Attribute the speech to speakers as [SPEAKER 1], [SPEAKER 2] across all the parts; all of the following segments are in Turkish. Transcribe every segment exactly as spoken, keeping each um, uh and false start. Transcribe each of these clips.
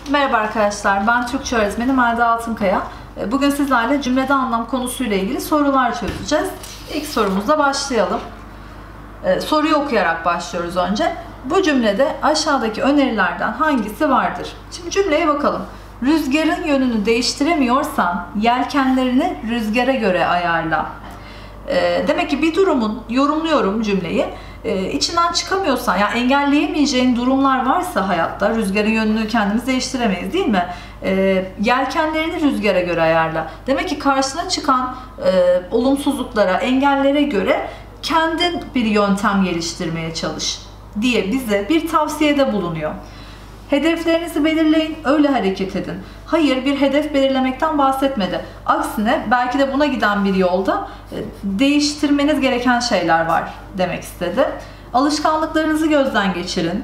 [SPEAKER 1] Merhaba arkadaşlar, ben Türkçe öğretmeni Melda Altınkaya. Bugün sizlerle cümlede anlam konusuyla ilgili sorular çözeceğiz. İlk sorumuzla başlayalım. Soruyu okuyarak başlıyoruz önce. Bu cümlede aşağıdaki önerilerden hangisi vardır? Şimdi cümleye bakalım. Rüzgarın yönünü değiştiremiyorsan yelkenlerini rüzgara göre ayarla. Demek ki bir durumun, yorumluyorum cümleyi, içinden çıkamıyorsan, yani engelleyemeyeceğin durumlar varsa hayatta, rüzgarın yönünü kendimiz değiştiremeyiz değil mi? Yelkenlerini rüzgara göre ayarla. Demek ki karşına çıkan olumsuzluklara, engellere göre kendin bir yöntem geliştirmeye çalış diye bize bir tavsiyede bulunuyor. Hedeflerinizi belirleyin, öyle hareket edin. Hayır, bir hedef belirlemekten bahsetmedi. Aksine belki de buna giden bir yolda değiştirmeniz gereken şeyler var demek istedi. Alışkanlıklarınızı gözden geçirin.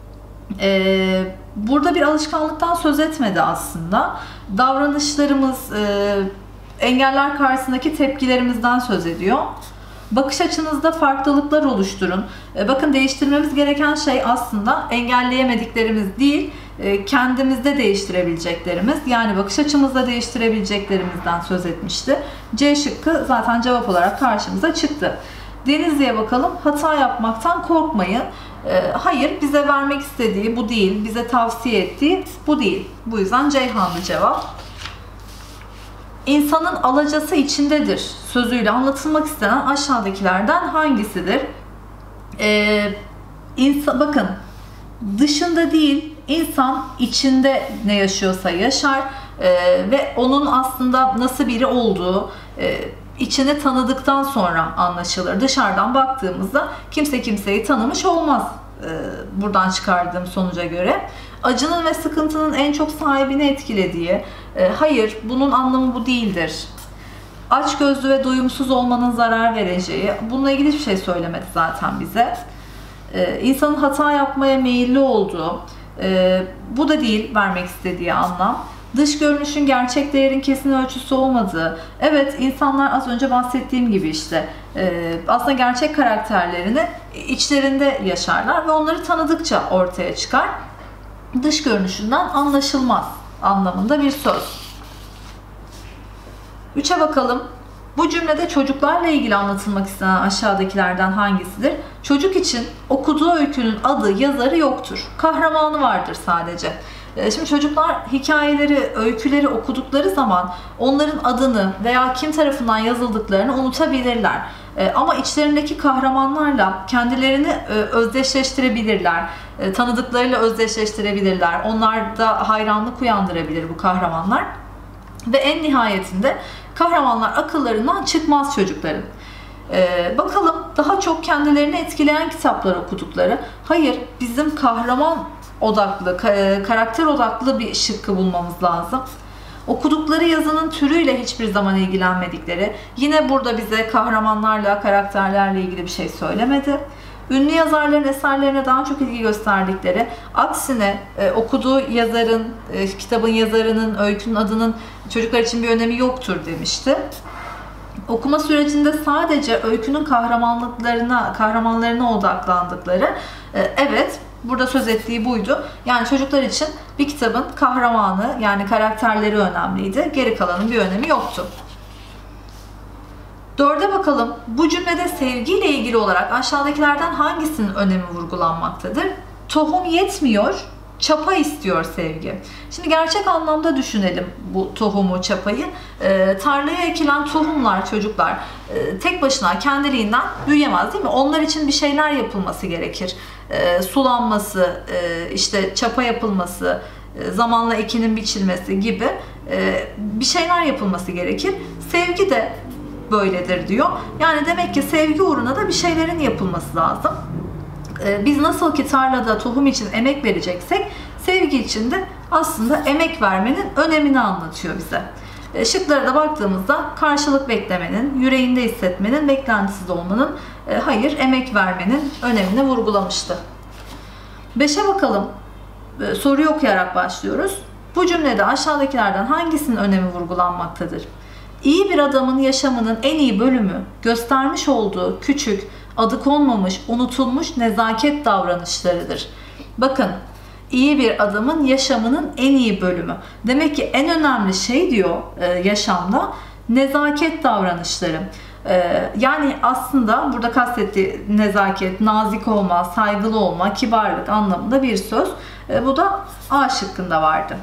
[SPEAKER 1] Ee, burada bir alışkanlıktan söz etmedi aslında. Davranışlarımız, e, engeller karşısındaki tepkilerimizden söz ediyor. Bakış açınızda farklılıklar oluşturun. Bakın, değiştirmemiz gereken şey aslında engelleyemediklerimiz değil, kendimizde değiştirebileceklerimiz. Yani bakış açımızda değiştirebileceklerimizden söz etmişti. C şıkkı zaten cevap olarak karşımıza çıktı. Denizli'ye bakalım. Hata yapmaktan korkmayın. Hayır, bize vermek istediği bu değil, bize tavsiye ettiği bu değil. Bu yüzden Ceyhanlı cevap. İnsanın alacası içindedir sözüyle anlatılmak istenen aşağıdakilerden hangisidir? Ee, insan, bakın, dışında değil, insan içinde ne yaşıyorsa yaşar ee, ve onun aslında nasıl biri olduğu e, içini tanıdıktan sonra anlaşılır. Dışarıdan baktığımızda kimse kimseyi tanımış olmaz. Buradan çıkardığım sonuca göre. Acının ve sıkıntının en çok sahibini etkilediği, hayır bunun anlamı bu değildir. Açgözlü ve doyumsuz olmanın zarar vereceği, bununla ilgili hiçbir şey söylemedi zaten bize. İnsanın hata yapmaya meyilli olduğu, bu da değil vermek istediği anlam. Dış görünüşün gerçek değerin kesin ölçüsü olmadığı. Evet, insanlar az önce bahsettiğim gibi işte aslında gerçek karakterlerini içlerinde yaşarlar ve onları tanıdıkça ortaya çıkar. Dış görünüşünden anlaşılmaz anlamında bir söz. Üçe bakalım. Bu cümlede çocuklarla ilgili anlatılmak istenen aşağıdakilerden hangisidir? Çocuk için okuduğu öykünün adı, yazarı yoktur. Kahramanı vardır sadece. Şimdi çocuklar hikayeleri, öyküleri okudukları zaman onların adını veya kim tarafından yazıldıklarını unutabilirler. Ama içlerindeki kahramanlarla kendilerini özdeşleştirebilirler. Tanıdıklarıyla özdeşleştirebilirler. Onlarda hayranlık uyandırabilir bu kahramanlar. Ve en nihayetinde kahramanlar akıllarından çıkmaz çocukların. Ee, bakalım daha çok kendilerini etkileyen kitaplar okudukları. Hayır, bizim kahraman odaklı, karakter odaklı bir şıkkı bulmamız lazım. Okudukları yazının türüyle hiçbir zaman ilgilenmedikleri. Yine burada bize kahramanlarla, karakterlerle ilgili bir şey söylemedi. Ünlü yazarların eserlerine daha çok ilgi gösterdikleri, aksine e, okuduğu yazarın, e, kitabın yazarının, öykünün adının çocuklar için bir önemi yoktur demişti. Okuma sürecinde sadece öykünün kahramanlıklarına, kahramanlarına odaklandıkları, e, evet, burada söz ettiği buydu. Yani çocuklar için bir kitabın kahramanı, yani karakterleri önemliydi. Geri kalanın bir önemi yoktu. Dörde bakalım. Bu cümlede sevgiyle ilgili olarak aşağıdakilerden hangisinin önemi vurgulanmaktadır? Tohum yetmiyor, çapa istiyor sevgi. Şimdi gerçek anlamda düşünelim bu tohumu, çapayı. E, tarlaya ekilen tohumlar, çocuklar e, tek başına kendiliğinden büyüyemez değil mi? Onlar için bir şeyler yapılması gerekir. E, sulanması, e, işte çapa yapılması, e, zamanla ekinin biçilmesi gibi e, bir şeyler yapılması gerekir. Sevgi de böyledir diyor. Yani demek ki sevgi uğruna da bir şeylerin yapılması lazım. Ee, biz nasıl ki tarlada tohum için emek vereceksek, sevgi için de aslında emek vermenin önemini anlatıyor bize. Ee, şıklara da baktığımızda karşılık beklemenin, yüreğinde hissetmenin, beklentisiz olmanın, e, hayır emek vermenin önemini vurgulamıştı. Beşe bakalım. Ee, soruyu okuyarak başlıyoruz. Bu cümlede aşağıdakilerden hangisinin önemi vurgulanmaktadır? İyi bir adamın yaşamının en iyi bölümü göstermiş olduğu küçük, adı konmamış, unutulmuş nezaket davranışlarıdır. Bakın, İyi bir adamın yaşamının en iyi bölümü. Demek ki en önemli şey diyor e, yaşamda nezaket davranışları. E, yani aslında burada kastettiği nezaket, nazik olma, saygılı olma, kibarlık anlamında bir söz. E, bu da A şıkkında vardı.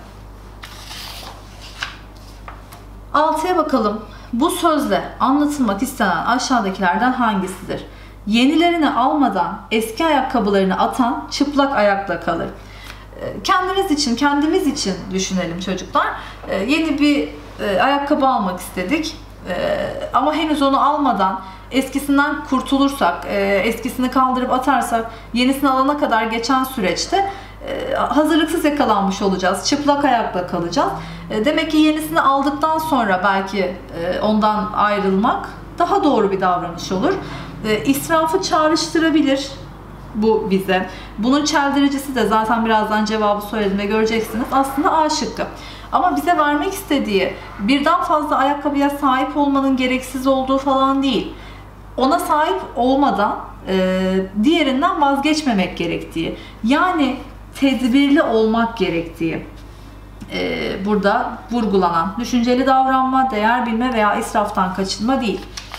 [SPEAKER 1] altıya bakalım. Bu sözle anlatılmak istenen aşağıdakilerden hangisidir? Yenilerini almadan eski ayakkabılarını atan çıplak ayakla kalır. Kendimiz için, kendimiz için düşünelim çocuklar. Yeni bir ayakkabı almak istedik. Ama henüz onu almadan eskisinden kurtulursak, eskisini kaldırıp atarsak yenisini alana kadar geçen süreçte hazırlıksız yakalanmış olacağız. Çıplak ayakla kalacağız. Demek ki yenisini aldıktan sonra belki ondan ayrılmak daha doğru bir davranış olur. İsrafı çağrıştırabilir bu bize. Bunun çeldiricisi de zaten birazdan cevabı söylediğimde göreceksiniz. Aslında A şıkkı. Ama bize vermek istediği birden fazla ayakkabıya sahip olmanın gereksiz olduğu falan değil. Ona sahip olmadan e, diğerinden vazgeçmemek gerektiği. Yani tedbirli olmak gerektiği. E, burada vurgulanan düşünceli davranma, değer bilme veya israftan kaçınma değil.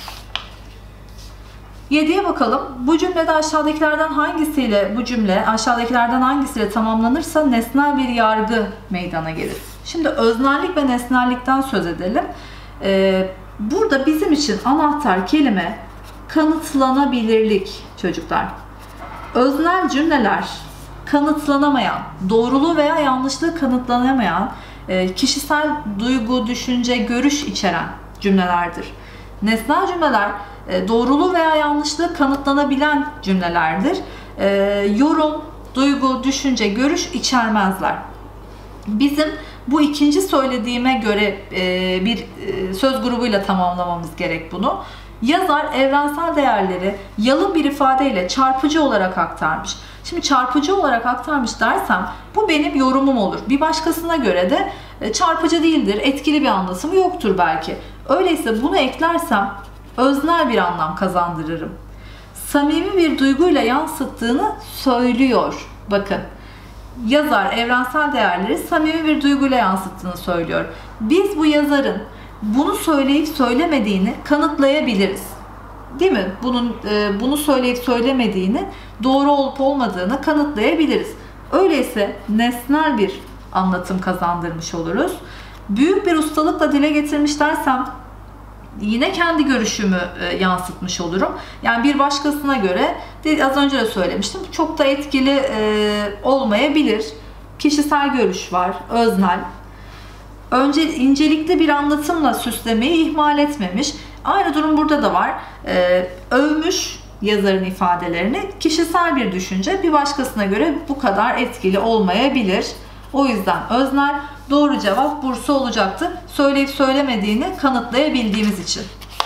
[SPEAKER 1] yediye bakalım. Bu cümlede aşağıdakilerden hangisiyle bu cümle aşağıdakilerden hangisiyle tamamlanırsa nesnel bir yargı meydana gelir. Şimdi öznellik ve nesnellikten söz edelim. Ee, burada bizim için anahtar kelime kanıtlanabilirlik çocuklar. Öznel cümleler kanıtlanamayan, doğruluğu veya yanlışlığı kanıtlanamayan, e, kişisel duygu, düşünce, görüş içeren cümlelerdir. Nesnel cümleler e, doğruluğu veya yanlışlığı kanıtlanabilen cümlelerdir. E, yorum, duygu, düşünce, görüş içermezler. Bizim bu ikinci söylediğime göre e, bir e, söz grubuyla tamamlamamız gerek bunu. Yazar evrensel değerleri yalın bir ifadeyle çarpıcı olarak aktarmış. Şimdi çarpıcı olarak aktarmış dersem bu benim yorumum olur. Bir başkasına göre de e, çarpıcı değildir, etkili bir anlatımı yoktur belki. Öyleyse bunu eklersem öznel bir anlam kazandırırım. Samimi bir duyguyla yansıttığını söylüyor. Bakın. Yazar evrensel değerleri samimi bir duyguyla yansıttığını söylüyor. Biz bu yazarın bunu söyleyip söylemediğini kanıtlayabiliriz. Değil mi? Bunun e, bunu söyleyip söylemediğini, doğru olup olmadığını kanıtlayabiliriz. Öyleyse nesnel bir anlatım kazandırmış oluruz. Büyük bir ustalıkla dile getirmiş dersem yine kendi görüşümü e, yansıtmış olurum. Yani bir başkasına göre, az önce de söylemiştim, çok da etkili e, olmayabilir. Kişisel görüş var, öznel. Önce incelikli bir anlatımla süslemeyi ihmal etmemiş. Aynı durum burada da var. E, övmüş yazarın ifadelerini. Kişisel bir düşünce bir başkasına göre bu kadar etkili olmayabilir. O yüzden öznel. Doğru cevap Bursa olacaktı. Söyleyip söylemediğini kanıtlayabildiğimiz için.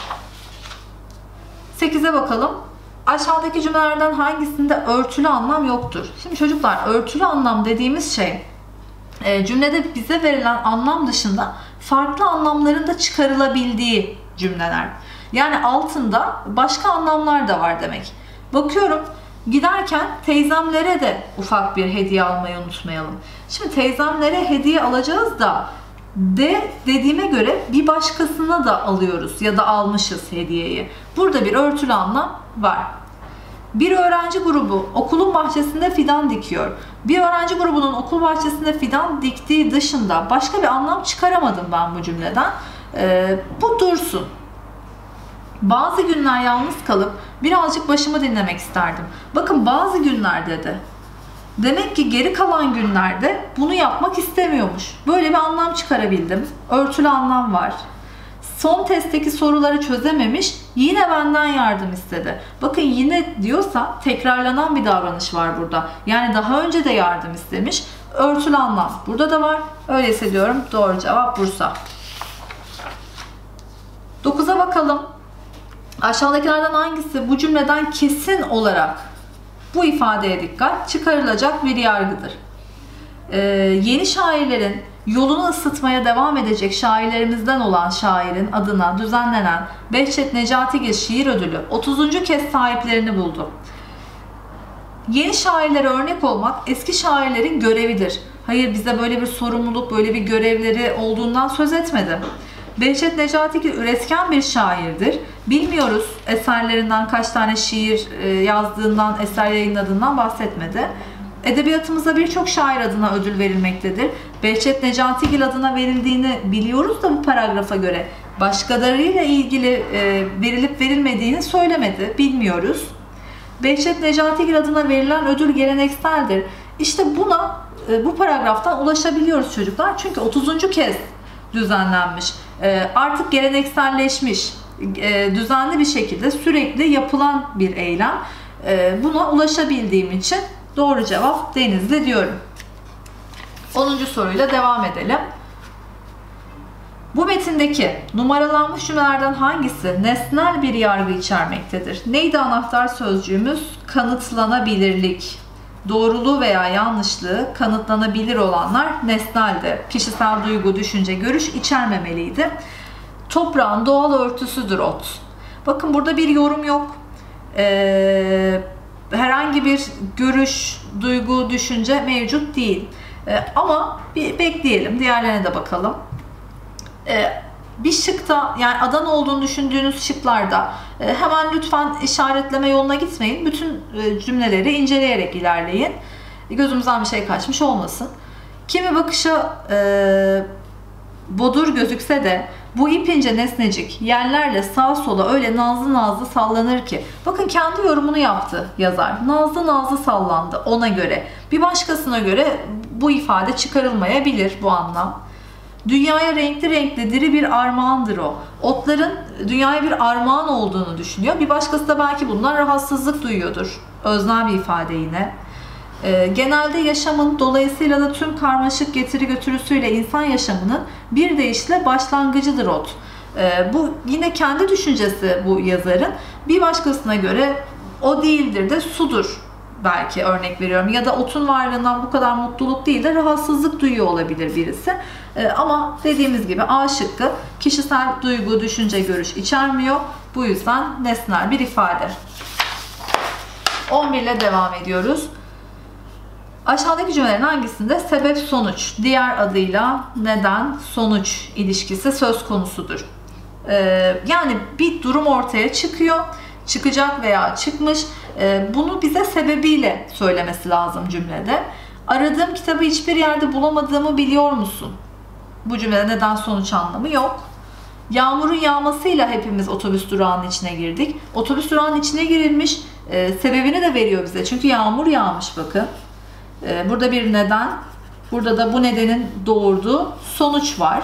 [SPEAKER 1] sekize bakalım. Aşağıdaki cümlelerden hangisinde örtülü anlam yoktur? Şimdi çocuklar, örtülü anlam dediğimiz şey cümlede bize verilen anlam dışında farklı anlamların da çıkarılabildiği cümleler. Yani altında başka anlamlar da var demek. Bakıyorum, giderken teyzemlere de ufak bir hediye almayı unutmayalım. Şimdi teyzemlere hediye alacağız da de dediğime göre bir başkasına da alıyoruz ya da almışız hediyeyi. Burada bir örtülü anlam var. Bir öğrenci grubu okulun bahçesinde fidan dikiyor. Bir öğrenci grubunun okul bahçesinde fidan diktiği dışında başka bir anlam çıkaramadım ben bu cümleden. Ee, bu dursun. Bazı günler yalnız kalıp birazcık başımı dinlemek isterdim. Bakın, bazı günlerde de. Demek ki geri kalan günlerde bunu yapmak istemiyormuş. Böyle bir anlam çıkarabildim. Örtülü anlam var. Son testteki soruları çözememiş, yine benden yardım istedi. Bakın, yine diyorsa tekrarlanan bir davranış var burada. Yani daha önce de yardım istemiş. Örtülü anlam burada da var. Öyleyse diyorum doğru cevap Bursa. dokuza bakalım. Aşağıdakilerden hangisi bu cümleden kesin olarak bu ifadeye dikkat çıkarılacak bir yargıdır? Ee, yeni şairlerin yolunu ısıtmaya devam edecek şairlerimizden olan şairin adına düzenlenen Behçet Necatigil Şiir Ödülü otuzuncu kez sahiplerini buldu. Yeni şairlere örnek olmak eski şairlerin görevidir. Hayır, bize böyle bir sorumluluk, böyle bir görevleri olduğundan söz etmedi. Behçet Necatigil üretken bir şairdir. Bilmiyoruz eserlerinden kaç tane şiir yazdığından, eser yayınladığından bahsetmedi. Edebiyatımızda birçok şair adına ödül verilmektedir. Behçet Necatigil adına verildiğini biliyoruz da bu paragrafa göre başkalarıyla ilgili verilip verilmediğini söylemedi. Bilmiyoruz. Behçet Necatigil adına verilen ödül gelenekseldir. İşte buna bu paragraftan ulaşabiliyoruz çocuklar. Çünkü otuzuncu kez düzenlenmiş. Artık gelenekselleşmiş, düzenli bir şekilde sürekli yapılan bir eylem. Buna ulaşabildiğim için doğru cevap Denizli diyorum. onuncu soruyla devam edelim. Bu metindeki numaralanmış cümlelerden hangisi nesnel bir yargı içermektedir? Neydi anahtar sözcüğümüz? Kanıtlanabilirlik. Doğruluğu veya yanlışlığı kanıtlanabilir olanlar nesneldi. Kişisel duygu, düşünce, görüş içermemeliydi. Toprağın doğal örtüsüdür ot. Bakın burada bir yorum yok. Ee, herhangi bir görüş, duygu, düşünce mevcut değil. Ee, ama bir bekleyelim. Diğerlerine de bakalım. Ee, bir şıkta, yani Adana olduğunu düşündüğünüz şıklarda e, hemen lütfen işaretleme yoluna gitmeyin. Bütün e, cümleleri inceleyerek ilerleyin. Gözümüzden bir şey kaçmış olmasın. Kimi bakışa e, bodur gözükse de bu ipince nesnecik yerlerle sağa sola öyle nazlı nazlı sallanır ki. Bakın kendi yorumunu yaptı yazar. Nazlı nazlı sallandı ona göre. Bir başkasına göre bu ifade çıkarılmayabilir bu anlam. Dünyaya renkli renkli diri bir armağandır o. Otların dünyaya bir armağan olduğunu düşünüyor. Bir başkası da belki bundan rahatsızlık duyuyordur. Öznel bir ifade yine. E, genelde yaşamın, dolayısıyla da tüm karmaşık getiri götürüsüyle insan yaşamının bir deyişle başlangıcıdır ot. E, bu yine kendi düşüncesi bu yazarın. Bir başkasına göre o değildir de sudur. Belki örnek veriyorum. Ya da otun varlığından bu kadar mutluluk değil de rahatsızlık duyuyor olabilir birisi. Ee, ama dediğimiz gibi A şıkkı kişisel duygu, düşünce, görüş içermiyor. Bu yüzden nesnel bir ifade. on bir ile devam ediyoruz. Aşağıdaki cümlelerin hangisinde sebep sonuç, diğer adıyla neden sonuç ilişkisi söz konusudur? Ee, yani bir durum ortaya çıkıyor. Çıkacak veya çıkmış. Bunu bize sebebiyle söylemesi lazım cümlede. Aradığım kitabı hiçbir yerde bulamadığımı biliyor musun? Bu cümlede neden sonuç anlamı yok. Yağmurun yağmasıyla hepimiz otobüs durağının içine girdik. Otobüs durağının içine girilmiş, sebebini de veriyor bize. Çünkü yağmur yağmış bakın. Burada bir neden, burada da bu nedenin doğurduğu sonuç var.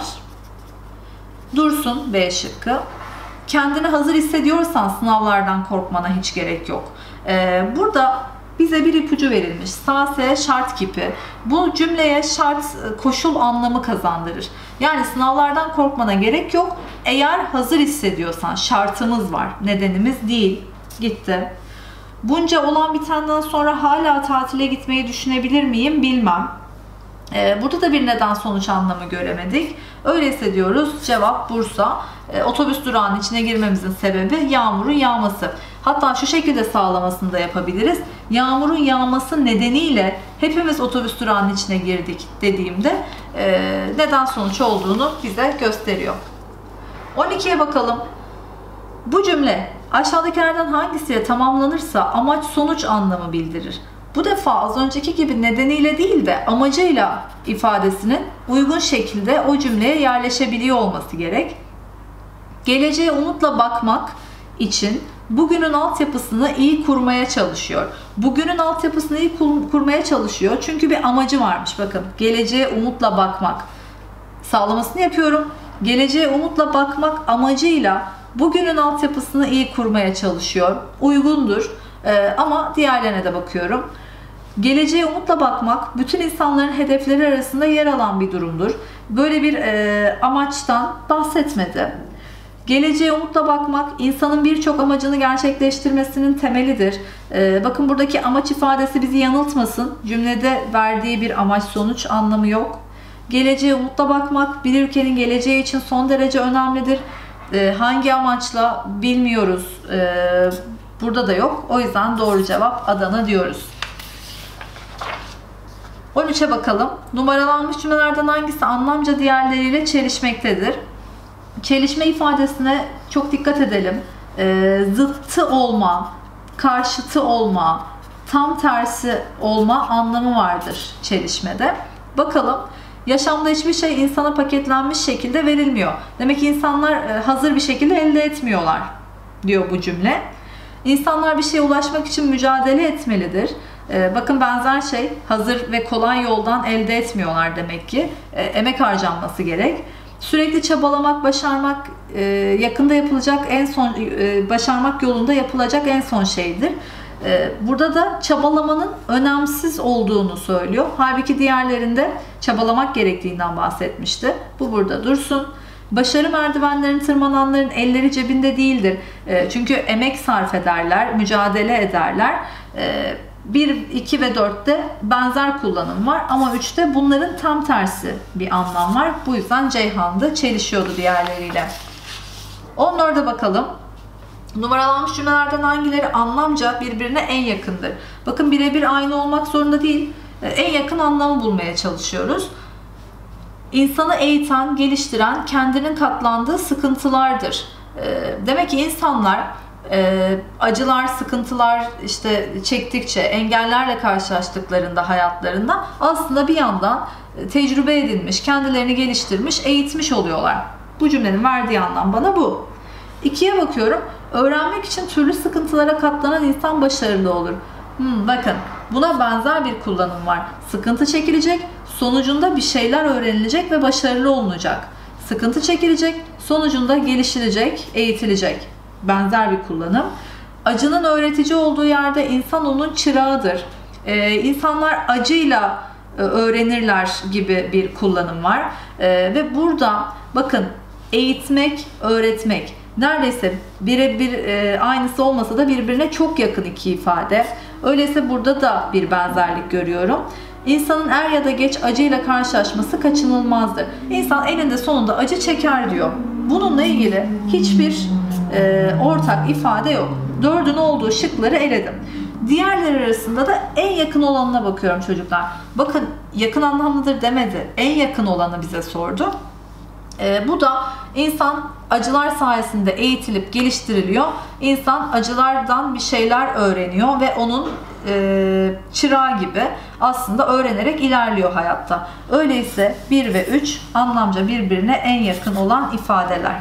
[SPEAKER 1] Dursun B şıkkı. Kendini hazır hissediyorsan sınavlardan korkmana hiç gerek yok. Ee, burada bize bir ipucu verilmiş. Sağ S şart kipi. Bu cümleye şart, koşul anlamı kazandırır. Yani sınavlardan korkmana gerek yok. Eğer hazır hissediyorsan şartımız var. Nedenimiz değil. Gitti. Bunca olan bitenden sonra hala tatile gitmeyi düşünebilir miyim bilmem. Ee, burada da bir neden sonuç anlamı göremedik. Öyleyse diyoruz cevap Bursa. Ee, otobüs durağının içine girmemizin sebebi yağmurun yağması. Hatta şu şekilde sağlamasını da yapabiliriz. Yağmurun yağması nedeniyle hepimiz otobüs durağının içine girdik dediğimde e, neden sonuç olduğunu bize gösteriyor. on ikiye bakalım. Bu cümle aşağıdakilerden hangisiyle tamamlanırsa amaç sonuç anlamı bildirir. Bu defa az önceki gibi nedeniyle değil de amacıyla ifadesinin uygun şekilde o cümleye yerleşebiliyor olması gerek. Geleceğe umutla bakmak için bugünün altyapısını iyi kurmaya çalışıyor. Bugünün altyapısını iyi kur- kurmaya çalışıyor. Çünkü bir amacı varmış. Bakın, geleceğe umutla bakmak. Sağlamasını yapıyorum. Geleceğe umutla bakmak amacıyla bugünün altyapısını iyi kurmaya çalışıyor. Uygundur. Ee, ama diğerlerine de bakıyorum. Geleceğe umutla bakmak bütün insanların hedefleri arasında yer alan bir durumdur. Böyle bir e, amaçtan bahsetmedi. Geleceğe umutla bakmak insanın birçok amacını gerçekleştirmesinin temelidir. Ee, bakın buradaki amaç ifadesi bizi yanıltmasın. Cümlede verdiği bir amaç sonuç anlamı yok. Geleceğe umutla bakmak bir ülkenin geleceği için son derece önemlidir. Ee, hangi amaçla bilmiyoruz. Ee, burada da yok. O yüzden doğru cevap Adana diyoruz. on üçe bakalım. Numaralanmış cümlelerden hangisi anlamca diğerleriyle çelişmektedir? Çelişme ifadesine çok dikkat edelim. E, zıttı olma, karşıtı olma, tam tersi olma anlamı vardır çelişmede. Bakalım. Yaşamda hiçbir şey insana paketlenmiş şekilde verilmiyor. Demek ki insanlar hazır bir şekilde elde etmiyorlar diyor bu cümle. İnsanlar bir şeye ulaşmak için mücadele etmelidir. Bakın benzer şey, hazır ve kolay yoldan elde etmiyorlar demek ki. Emek harcanması gerek. Sürekli çabalamak, başarmak yakında yapılacak en son, başarmak yolunda yapılacak en son şeydir. Burada da çabalamanın önemsiz olduğunu söylüyor. Halbuki diğerlerinde çabalamak gerektiğinden bahsetmişti. Bu burada dursun. Başarı merdivenlerini tırmananların elleri cebinde değildir. Çünkü emek sarf ederler, mücadele ederler. bir, iki ve dörtte benzer kullanım var ama üçte bunların tam tersi bir anlam var. Bu yüzden Ceyhan'da çelişiyordu diğerleriyle. on dörde bakalım. Numaralanmış cümlelerden hangileri anlamca birbirine en yakındır? Bakın birebir aynı olmak zorunda değil. En yakın anlamı bulmaya çalışıyoruz. İnsanı eğiten, geliştiren, kendinin katlandığı sıkıntılardır. Demek ki insanlar acılar, sıkıntılar işte çektikçe, engellerle karşılaştıklarında hayatlarında aslında bir yandan tecrübe edinmiş, kendilerini geliştirmiş, eğitmiş oluyorlar. Bu cümlenin verdiği anlam bana bu. ikiye bakıyorum. Öğrenmek için türlü sıkıntılara katlanan insan başarılı olur. Hmm, bakın buna benzer bir kullanım var. Sıkıntı çekilecek, sonucunda bir şeyler öğrenilecek ve başarılı olunacak. Sıkıntı çekilecek, sonucunda gelişilecek, eğitilecek. Benzer bir kullanım. Acının öğretici olduğu yerde insan onun çırağıdır. Ee, insanlar acıyla e, öğrenirler gibi bir kullanım var. Ee, ve burada bakın eğitmek, öğretmek neredeyse birebir e, aynısı olmasa da birbirine çok yakın iki ifade. Öyleyse burada da bir benzerlik görüyorum. İnsanın er ya da geç acıyla karşılaşması kaçınılmazdır. İnsan eninde sonunda acı çeker diyor. Bununla ilgili hiçbir e, ortak ifade yok. Dördün olduğu şıkları eledim. Diğerleri arasında da en yakın olanına bakıyorum çocuklar. Bakın yakın anlamlıdır demedi. En yakın olanı bize sordu. E, bu da insan acılar sayesinde eğitilip geliştiriliyor. İnsan acılardan bir şeyler öğreniyor ve onun e, çırağı gibi aslında öğrenerek ilerliyor hayatta. Öyleyse bir ve üç anlamca birbirine en yakın olan ifadeler.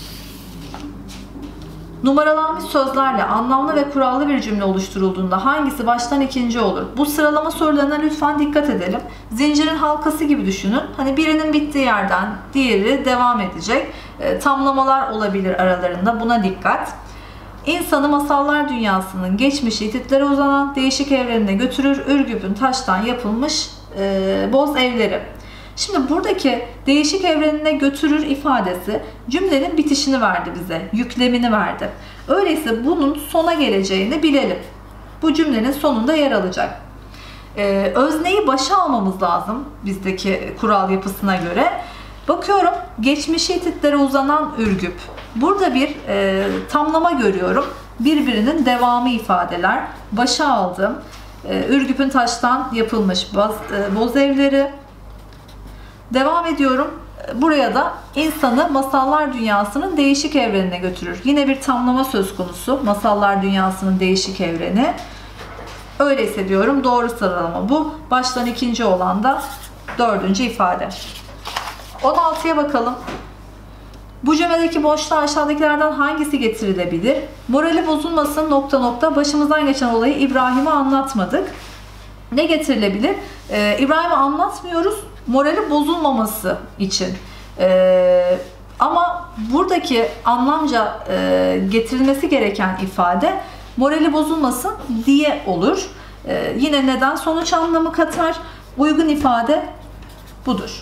[SPEAKER 1] Numaralanmış sözlerle anlamlı ve kurallı bir cümle oluşturulduğunda hangisi baştan ikinci olur? Bu sıralama sorularına lütfen dikkat edelim. Zincirin halkası gibi düşünün. Hani birinin bittiği yerden diğeri devam edecek. E, tamlamalar olabilir aralarında. Buna dikkat. İnsanı masallar dünyasının geçmişi ititlere uzanan değişik evrenine götürür. Ürgüp'ün taştan yapılmış e, boz evleri. Şimdi buradaki değişik evrenine götürür ifadesi cümlenin bitişini verdi bize, yüklemini verdi. Öyleyse bunun sona geleceğini bilelim. Bu cümlenin sonunda yer alacak. Ee, özneyi başa almamız lazım bizdeki kural yapısına göre. Bakıyorum geçmişi ititlere uzanan Ürgüp. Burada bir e, tamlama görüyorum. Birbirinin devamı ifadeler. Başa aldım. E, Ürgüp'ün taştan yapılmış boz, e, boz evleri. Devam ediyorum. Buraya da insanı masallar dünyasının değişik evrenine götürür. Yine bir tamlama söz konusu. Masallar dünyasının değişik evreni. Öyleyse diyorum doğru sıralama bu. Baştan ikinci olan da dördüncü ifade. on altıya bakalım. Bu cümledeki boşluğa aşağıdakilerden hangisi getirilebilir? Morali bozulmasın nokta nokta başımızdan geçen olayı İbrahim'e anlatmadık. Ne getirilebilir? Ee, İbrahim'e anlatmıyoruz. Morali bozulmaması için. Ee, ama buradaki anlamca e, getirilmesi gereken ifade morali bozulmasın diye olur. Ee, yine neden sonuç anlamı katar. Uygun ifade budur.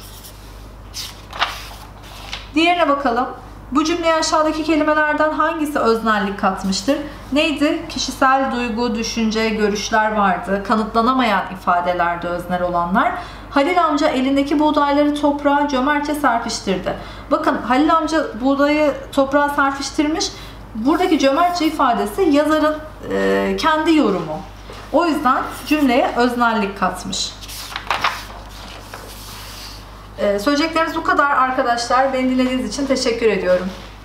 [SPEAKER 1] Diğerine bakalım. Bu cümleye aşağıdaki kelimelerden hangisi öznellik katmıştır? Neydi? Kişisel duygu, düşünce, görüşler vardı. Kanıtlanamayan ifadelerde öznel olanlar. Halil amca elindeki buğdayları toprağa cömertçe serpiştirdi. Bakın Halil amca buğdayı toprağa serpiştirmiş. Buradaki cömertçe ifadesi yazarın e, kendi yorumu. O yüzden cümleye öznellik katmış. Ee, söyleyeceklerimiz bu kadar arkadaşlar. Beni dinlediğiniz için teşekkür ediyorum.